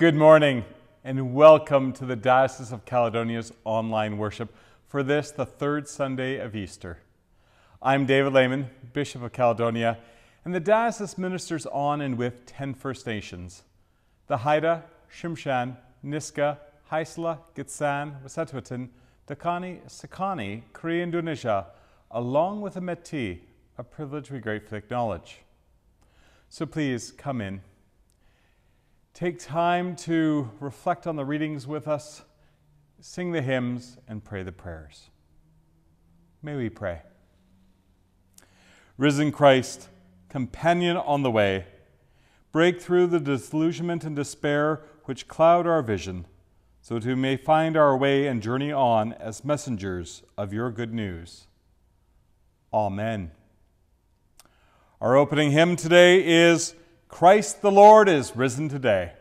Good morning and welcome to the Diocese of Caledonia's online worship for this, the third Sunday of Easter. I'm David Lehman, Bishop of Caledonia, and the diocese ministers on and with 10 First Nations: the Haida, Shimshan, Niska, Haisla, Gitsan, Wet'suwet'en, Dakani, Sakani, Cree Indonesia, along with the Métis, a privilege we gratefully acknowledge. So please come in. Take time to reflect on the readings with us, sing the hymns, and pray the prayers. May we pray. Risen Christ, companion on the way, break through the disillusionment and despair which cloud our vision, so that we may find our way and journey on as messengers of your good news. Amen. Our opening hymn today is Christ the Lord is risen today.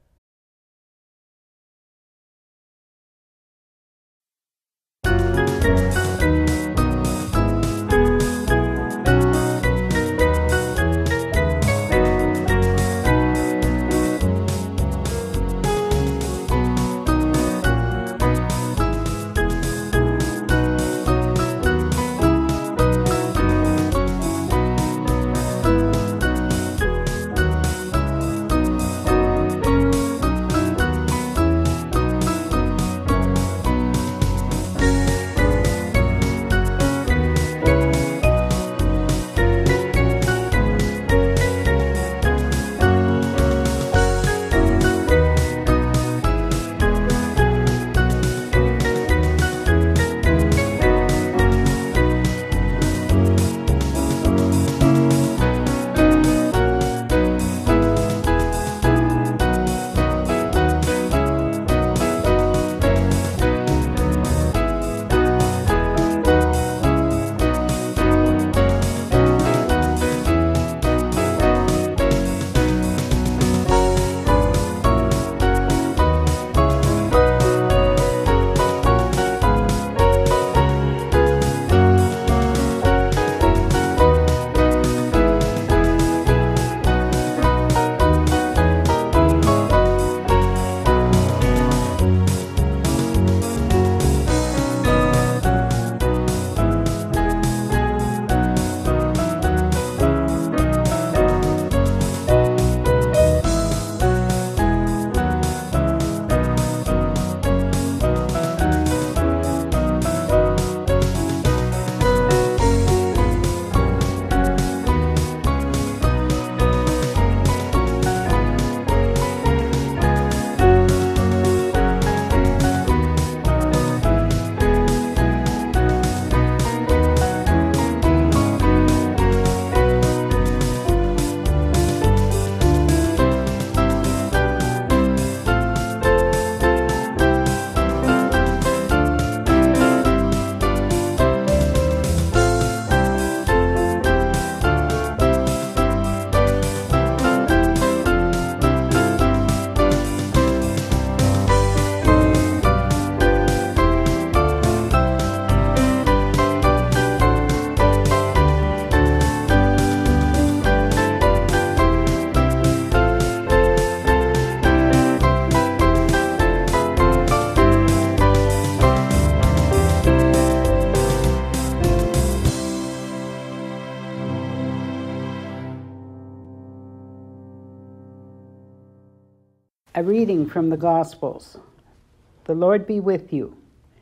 A reading from the Gospels. The Lord be with you,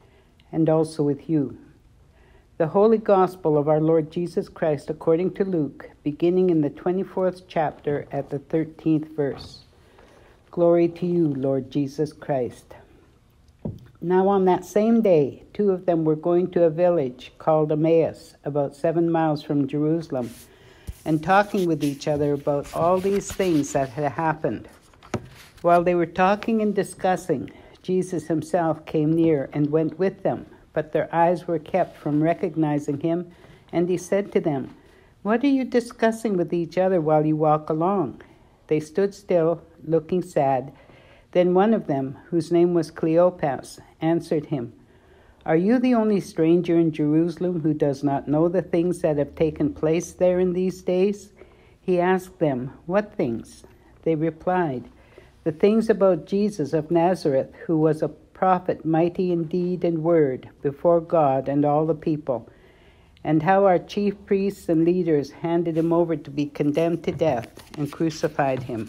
and also with you. The Holy Gospel of our Lord Jesus Christ according to Luke, beginning in the 24th chapter at the 13th verse. Glory to you, Lord Jesus Christ. Now on that same day, 2 of them were going to a village called Emmaus, about 7 miles from Jerusalem, and talking with each other about all these things that had happened. While they were talking and discussing, Jesus himself came near and went with them, but their eyes were kept from recognizing him, and he said to them, "What are you discussing with each other while you walk along?" They stood still, looking sad. Then one of them, whose name was Cleopas, answered him, "Are you the only stranger in Jerusalem who does not know the things that have taken place there in these days?" He asked them, "What things?" They replied, the things about Jesus of Nazareth, who was a prophet mighty in deed and word before God and all the people, and how our chief priests and leaders handed him over to be condemned to death and crucified him.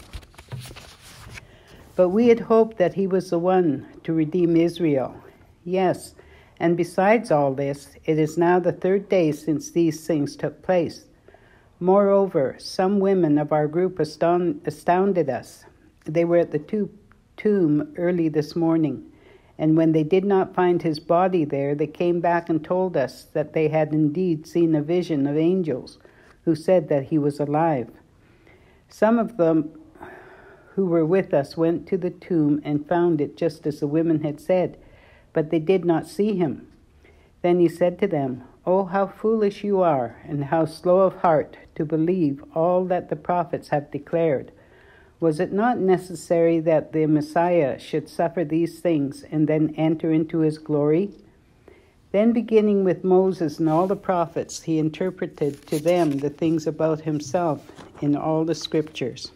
But we had hoped that he was the one to redeem Israel. Yes, and besides all this, it is now the third day since these things took place. Moreover, some women of our group astounded us. They were at the tomb early this morning, and when they did not find his body there, they came back and told us that they had indeed seen a vision of angels who said that he was alive. Some of them who were with us went to the tomb and found it just as the women had said, but they did not see him. Then he said to them, "Oh, how foolish you are, and how slow of heart to believe all that the prophets have declared. Was it not necessary that the Messiah should suffer these things and then enter into his glory?" Then, beginning with Moses and all the prophets, he interpreted to them the things about himself in all the scriptures.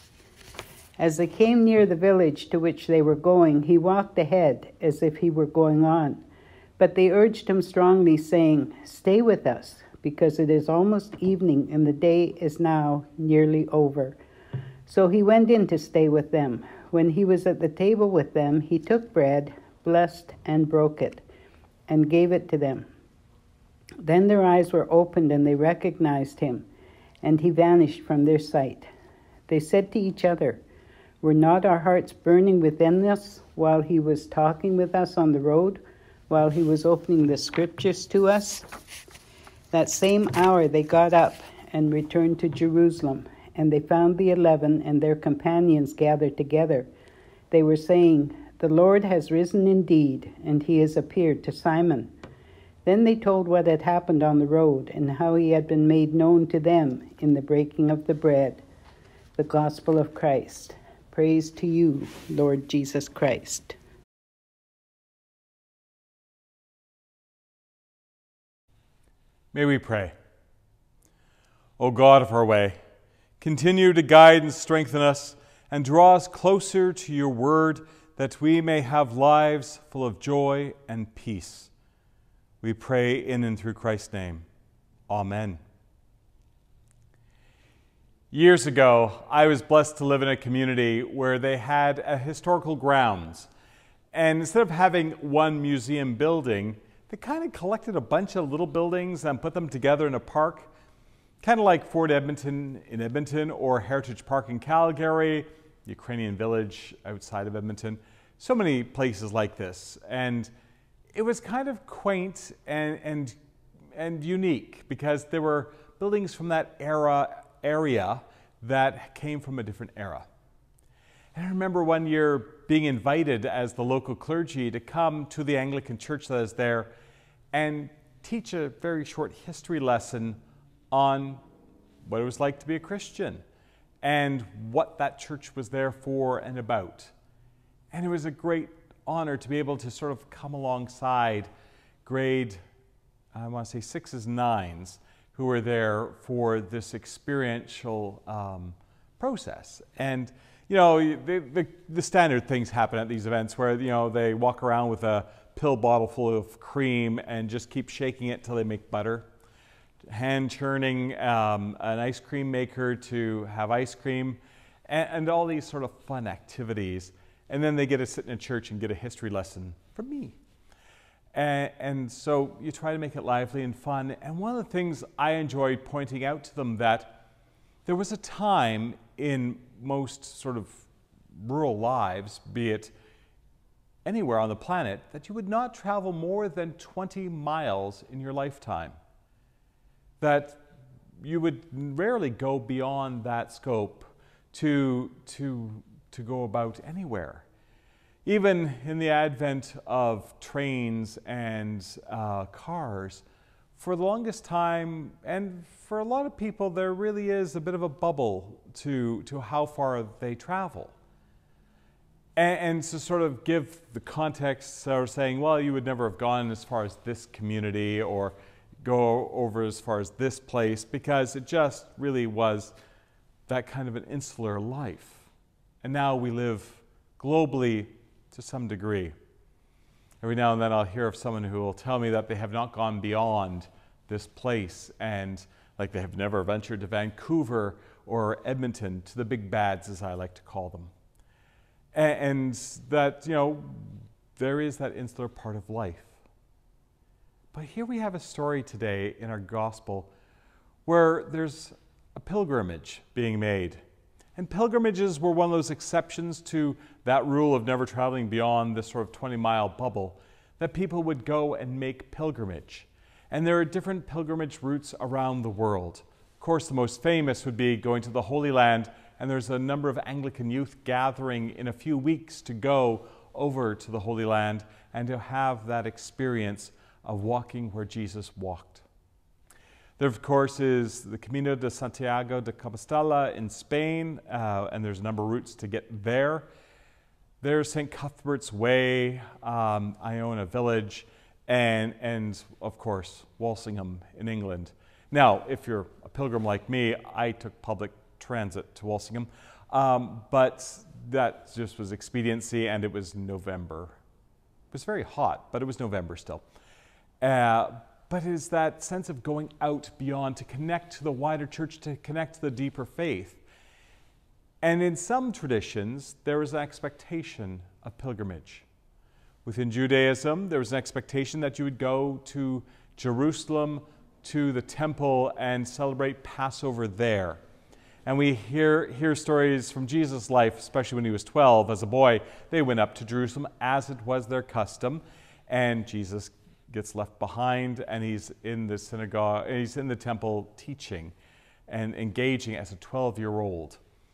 As they came near the village to which they were going, he walked ahead as if he were going on. But they urged him strongly, saying, "Stay with us, because it is almost evening and the day is now nearly over." So he went in to stay with them. When he was at the table with them, he took bread, blessed and broke it, and gave it to them. Then their eyes were opened and they recognized him, and he vanished from their sight. They said to each other, "Were not our hearts burning within us while he was talking with us on the road, while he was opening the scriptures to us?" That same hour they got up and returned to Jerusalem, and they found the 11 and their companions gathered together. They were saying, "The Lord has risen indeed, and he has appeared to Simon." Then they told what had happened on the road, and how he had been made known to them in the breaking of the bread. The Gospel of Christ. Praise to you, Lord Jesus Christ. May we pray. O God of our way, continue to guide and strengthen us and draw us closer to your word, that we may have lives full of joy and peace. We pray in and through Christ's name. Amen. Years ago, I was blessed to live in a community where they had a historical grounds. And instead of having one museum building, they kind of collected a bunch of little buildings and put them together in a park, kind of like Fort Edmonton in Edmonton or Heritage Park in Calgary, Ukrainian Village outside of Edmonton. So many places like this. And it was kind of quaint and unique because there were buildings from that area that came from a different era. And I remember one year being invited as the local clergy to come to the Anglican church that is there and teach a very short history lesson on what it was like to be a Christian and what that church was there for and about. And it was a great honor to be able to sort of come alongside grade, I want to say 6s and 9s, who were there for this experiential process. And you know, the standard things happen at these events where, you know, they walk around with a pill bottle full of cream and just keep shaking it till they make butter. Hand churning an ice cream maker to have ice cream, and all these sort of fun activities. And then they get to sit in a church and get a history lesson from me. And so you try to make it lively and fun. And one of the things I enjoyed pointing out to them that there was a time in most sort of rural lives, be it anywhere on the planet, that you would not travel more than 20 miles in your lifetime. That you would rarely go beyond that scope to go about anywhere. Even in the advent of trains and cars, for the longest time, and for a lot of people, there really is a bit of a bubble to how far they travel. And to sort of give the context, of saying, well, you would never have gone as far as this community or go over as far as this place, because it just really was that kind of an insular life. And now we live globally to some degree. Every now and then I'll hear of someone who will tell me that they have not gone beyond this place, and like they have never ventured to Vancouver or Edmonton, to the big bads, as I like to call them. And that, there is that insular part of life. But here we have a story today in our gospel where there's a pilgrimage being made. And pilgrimages were one of those exceptions to that rule of never traveling beyond this sort of 20-mile bubble, that people would go and make pilgrimage. And there are different pilgrimage routes around the world. Of course, the most famous would be going to the Holy Land, and there's a number of Anglican youth gathering in a few weeks to go over to the Holy Land and to have that experience of walking where Jesus walked. There, of course, is the Camino de Santiago de Compostela in Spain, and there's a number of routes to get there. There's St. Cuthbert's Way, Iona Village, and of course, Walsingham in England. Now, if you're a pilgrim like me, I took public transit to Walsingham, but that just was expediency, and it was November. It was very hot, but it was November still. But it is that sense of going out beyond to connect to the wider church, to connect to the deeper faith. And in some traditions, there is an expectation of pilgrimage. Within Judaism, there was an expectation that you would go to Jerusalem, to the temple, and celebrate Passover there. And we hear stories from Jesus' life, especially when he was 12. As a boy, they went up to Jerusalem as it was their custom, and Jesus gets left behind, and he's in the synagogue, he's in the temple teaching and engaging as a 12-year-old.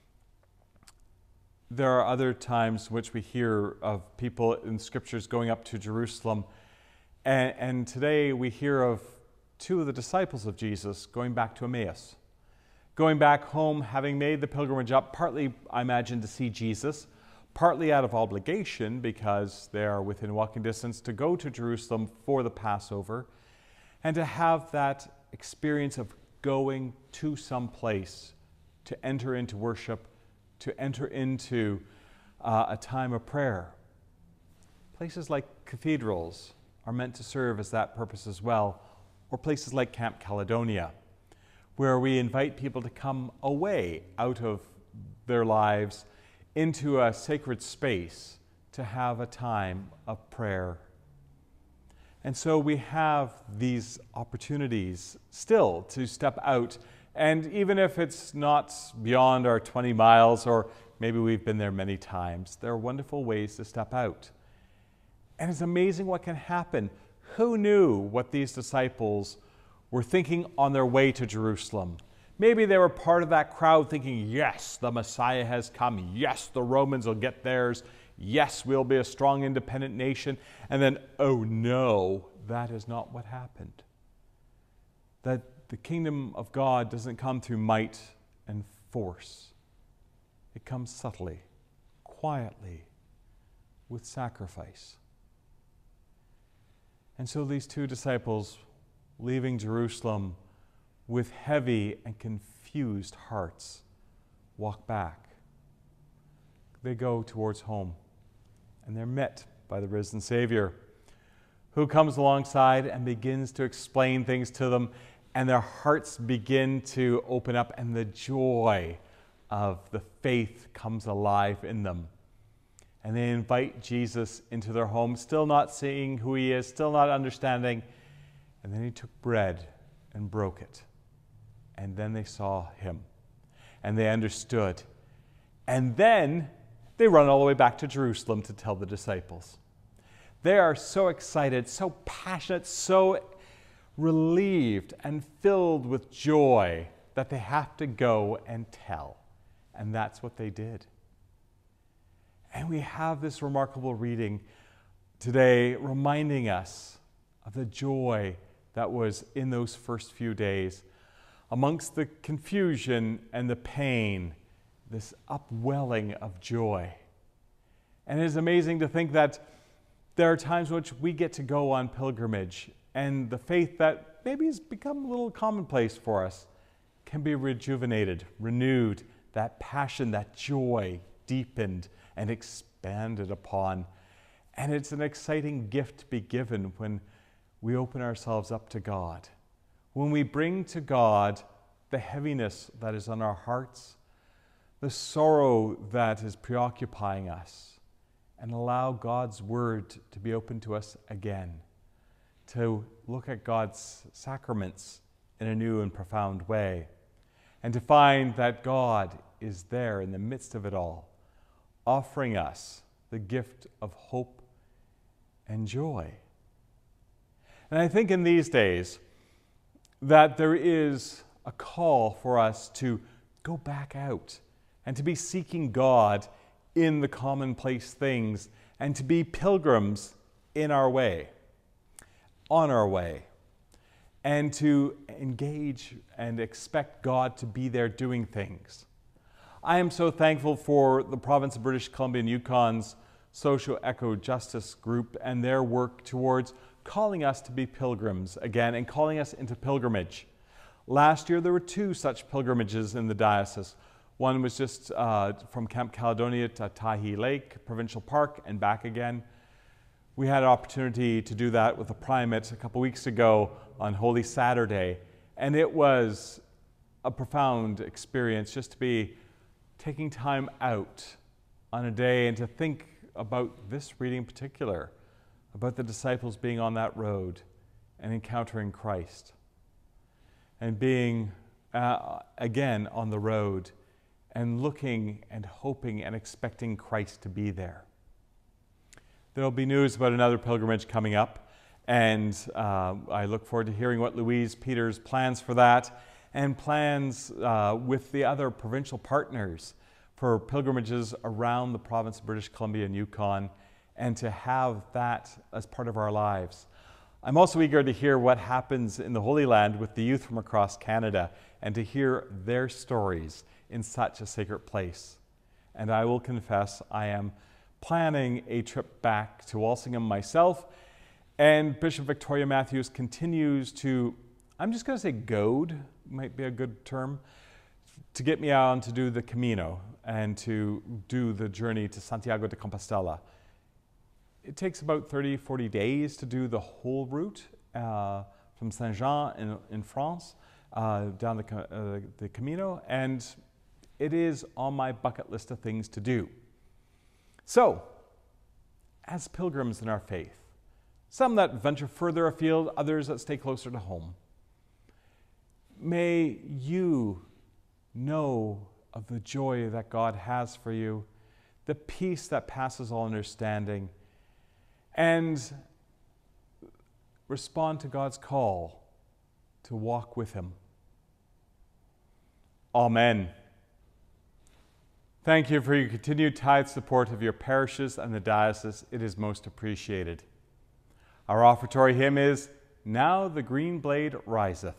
There are other times in which we hear of people in scriptures going up to Jerusalem, and today we hear of two of the disciples of Jesus going back to Emmaus, going back home, having made the pilgrimage up, partly, I imagine, to see Jesus, partly out of obligation because they are within walking distance to go to Jerusalem for the Passover, and to have that experience of going to some place to enter into worship, to enter into a time of prayer. Places like cathedrals are meant to serve as that purpose as well, or places like Camp Caledonia, where we invite people to come away out of their lives into a sacred space to have a time of prayer. And so we have these opportunities still to step out, and even if it's not beyond our 20 miles, or maybe we've been there many times, there are wonderful ways to step out. And it's amazing what can happen. Who knew what these disciples were thinking on their way to Jerusalem? Maybe they were part of that crowd thinking, yes, the Messiah has come. Yes, the Romans will get theirs. Yes, we'll be a strong, independent nation. And then, oh no, that is not what happened. That the kingdom of God doesn't come through might and force. It comes subtly, quietly, with sacrifice. And so these two disciples, leaving Jerusalem with heavy and confused hearts, walk back. They go towards home, and they're met by the risen Savior, who comes alongside and begins to explain things to them, and their hearts begin to open up, and the joy of the faith comes alive in them. And they invite Jesus into their home, still not seeing who he is, still not understanding. And then he took bread and broke it. And then they saw him, and they understood. And then they run all the way back to Jerusalem to tell the disciples. They are so excited, so passionate, so relieved and filled with joy that they have to go and tell. And that's what they did. And we have this remarkable reading today reminding us of the joy that was in those first few days. Amongst the confusion and the pain, this upwelling of joy. And it is amazing to think that there are times in which we get to go on pilgrimage, and the faith that maybe has become a little commonplace for us can be rejuvenated, renewed, that passion, that joy deepened and expanded upon. And it's an exciting gift to be given when we open ourselves up to God. When we bring to God the heaviness that is on our hearts, the sorrow that is preoccupying us, and allow God's word to be open to us again, to look at God's sacraments in a new and profound way, and to find that God is there in the midst of it all, offering us the gift of hope and joy. And I think in these days that there is a call for us to go back out and to be seeking God in the commonplace things and to be pilgrims in our way, on our way, and to engage and expect God to be there doing things. I am so thankful for the province of British Columbia and Yukon's socio-eco-justice group and their work towards calling us to be pilgrims again and calling us into pilgrimage. Last year there were 2 such pilgrimages in the diocese. One was just from Camp Caledonia to Tahi Lake Provincial Park and back again. We had an opportunity to do that with the primate a couple weeks ago on Holy Saturday, and it was a profound experience just to be taking time out on a day and to think about this reading in particular, about the disciples being on that road and encountering Christ and being again on the road and looking and hoping and expecting Christ to be there. There will be news about another pilgrimage coming up, and I look forward to hearing what Louise Peters plans for that and plans with the other provincial partners for pilgrimages around the province of British Columbia and Yukon, and to have that as part of our lives. I'm also eager to hear what happens in the Holy Land with the youth from across Canada and to hear their stories in such a sacred place. And I will confess I am planning a trip back to Walsingham myself, and Bishop Victoria Matthews continues to, I'm just going to say goad, might be a good term, to get me on to do the Camino and to do the journey to Santiago de Compostela. It takes about 30-40 days to do the whole route from Saint-Jean in France down the Camino, and it is on my bucket list of things to do. So, as pilgrims in our faith, some that venture further afield, others that stay closer to home, may you know of the joy that God has for you, the peace that passes all understanding, and respond to God's call to walk with Him. Amen. Thank you for your continued tithe support of your parishes and the diocese. It is most appreciated. Our offertory hymn is, "Now the Green Blade Riseth."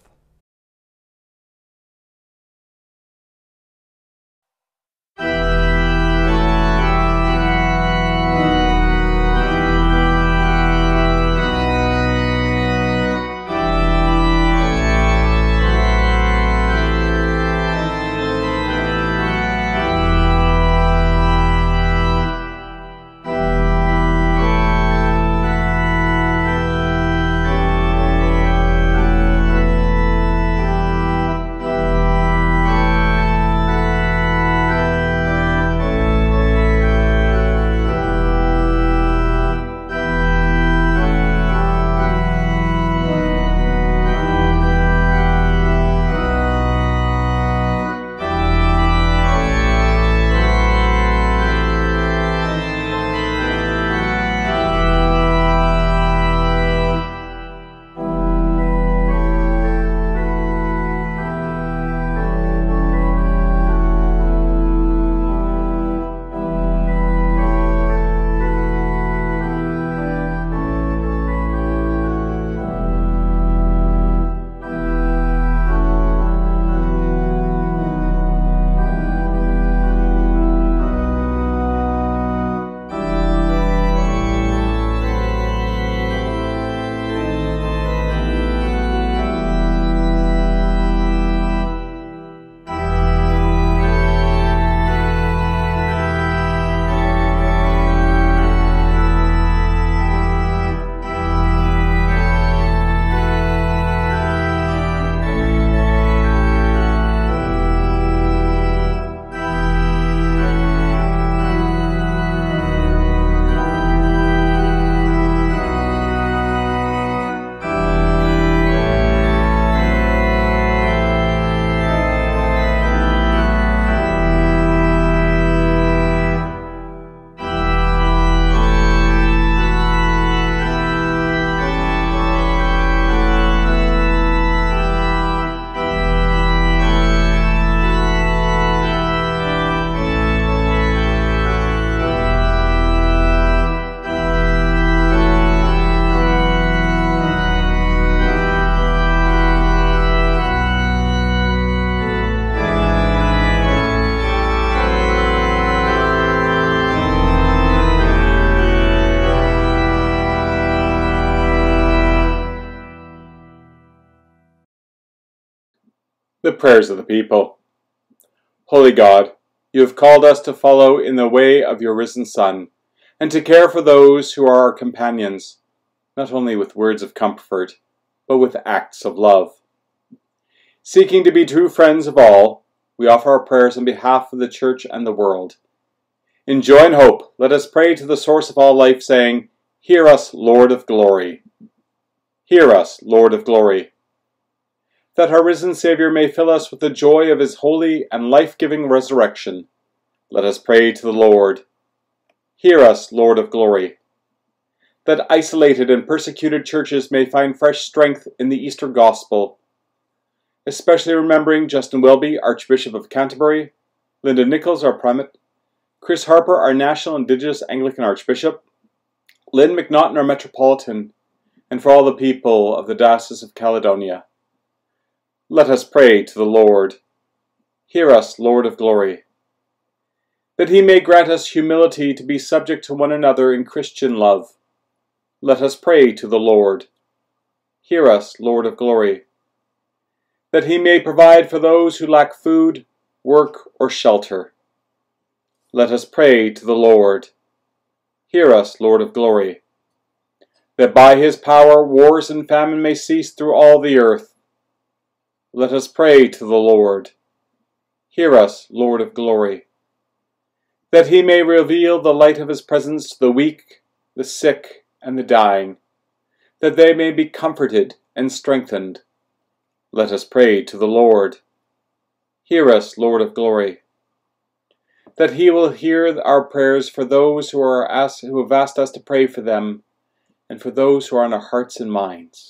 The prayers of the people. Holy God, you have called us to follow in the way of your risen Son, and to care for those who are our companions, not only with words of comfort, but with acts of love. Seeking to be true friends of all, we offer our prayers on behalf of the Church and the world. In joy and hope, let us pray to the source of all life, saying, "Hear us, Lord of glory. Hear us, Lord of glory." That our risen Saviour may fill us with the joy of his holy and life-giving resurrection, let us pray to the Lord. Hear us, Lord of glory. That isolated and persecuted churches may find fresh strength in the Easter Gospel, especially remembering Justin Welby, Archbishop of Canterbury, Linda Nichols, our Primate, Chris Harper, our National Indigenous Anglican Archbishop, Lynn McNaughton, our Metropolitan, and for all the people of the Diocese of Caledonia. Let us pray to the Lord. Hear us, Lord of glory. That he may grant us humility to be subject to one another in Christian love. Let us pray to the Lord. Hear us, Lord of glory. That he may provide for those who lack food, work, or shelter. Let us pray to the Lord. Hear us, Lord of glory. That by his power wars and famine may cease through all the earth. Let us pray to the Lord. Hear us, Lord of glory. That he may reveal the light of his presence to the weak, the sick, and the dying, that they may be comforted and strengthened. Let us pray to the Lord. Hear us, Lord of glory. That he will hear our prayers for those who have asked us to pray for them, and for those who are on our hearts and minds.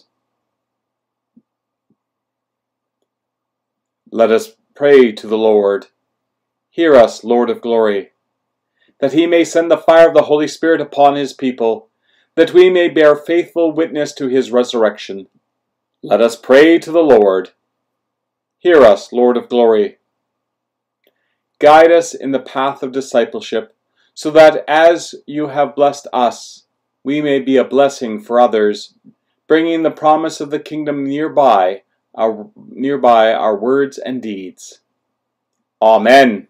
Let us pray to the Lord. Hear us, Lord of glory. That he may send the fire of the Holy Spirit upon his people, that we may bear faithful witness to his resurrection. Let us pray to the Lord. Hear us, Lord of glory. Guide us in the path of discipleship, so that as you have blessed us, we may be a blessing for others, bringing the promise of the kingdom nearby our words and deeds. Amen.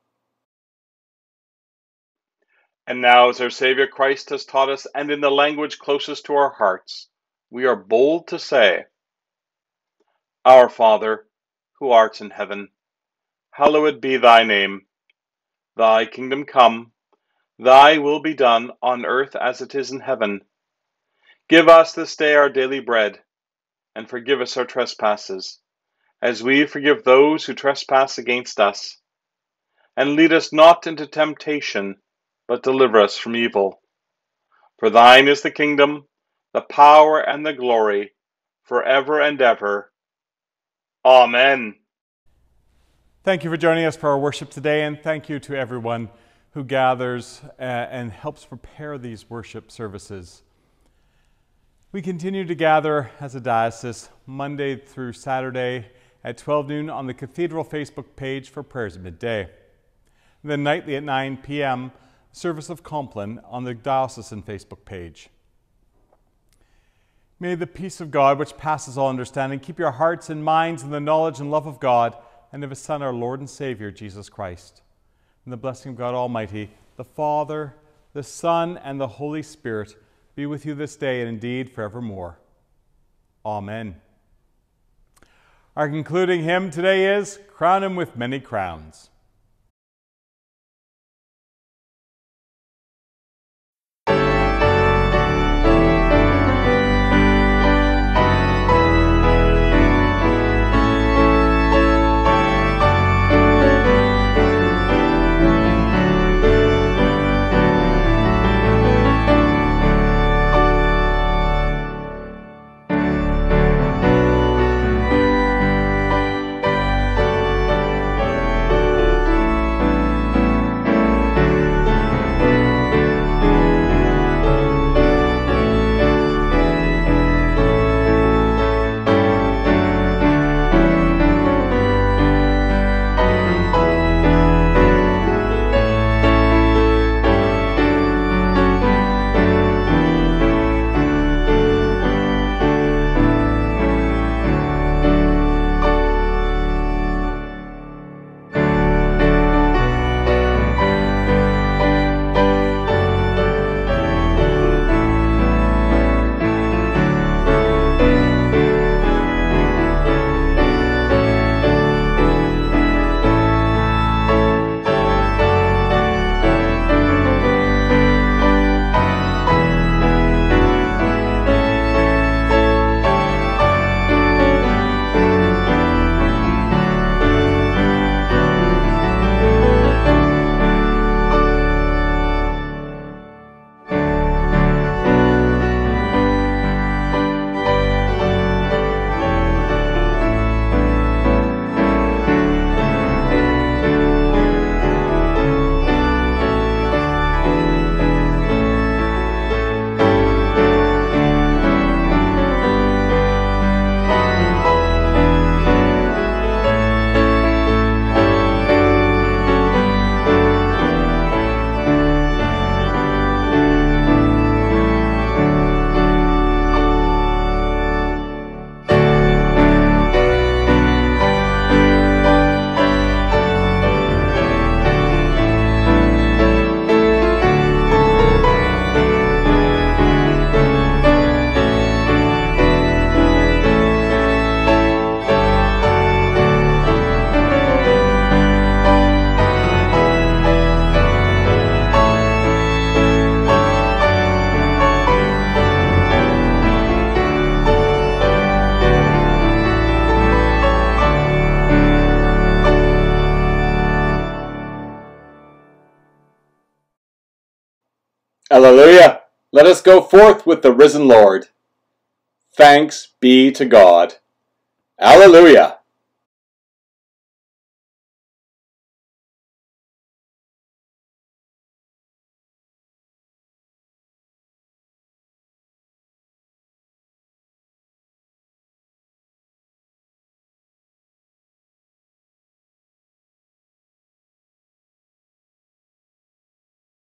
And now, as our Saviour Christ has taught us, and in the language closest to our hearts, we are bold to say, Our Father, who art in heaven, hallowed be thy name. Thy kingdom come, thy will be done on earth as it is in heaven. Give us this day our daily bread, and forgive us our trespasses, as we forgive those who trespass against us. And lead us not into temptation, but deliver us from evil. For thine is the kingdom, the power, and the glory, forever and ever. Amen. Thank you for joining us for our worship today, and thank you to everyone who gathers and helps prepare these worship services. We continue to gather as a diocese Monday through Saturday at 12 noon on the Cathedral Facebook page for prayers at midday. Then nightly at 9 p.m., service of Compline on the Diocesan Facebook page. May the peace of God, which passes all understanding, keep your hearts and minds in the knowledge and love of God and of his Son, our Lord and Savior, Jesus Christ. And the blessing of God Almighty, the Father, the Son, and the Holy Spirit be with you this day and indeed forevermore. Amen. Our concluding hymn today is Crown Him with Many Crowns. Alleluia! Let us go forth with the risen Lord. Thanks be to God. Alleluia!